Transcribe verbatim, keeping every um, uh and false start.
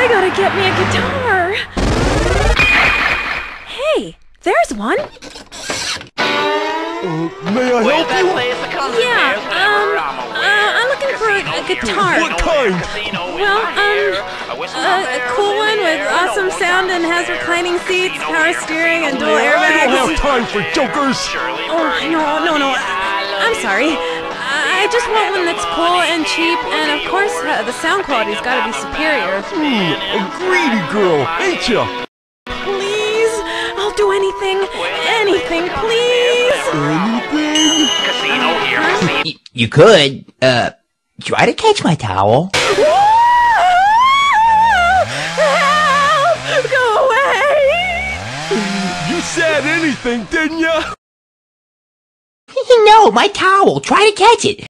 I gotta get me a guitar. Hey, there's one. Uh, may I help you? Yeah, um, uh, I'm looking for a, a guitar. What kind? Well, um, uh, a cool one with awesome sound and has reclining seats, power steering, and dual I airbags. don't have time for jokers. Oh, no, no, no. I, I'm sorry. I just want one that's cool and cheap, and of course, uh, the sound quality's gotta be superior. Hmm, a greedy girl, ain't ya? Please, I'll do anything, anything, please. Anything? Y you could, uh, try to catch my towel. Help! Go away! You said anything, didn't ya? No, my towel. Try to catch it.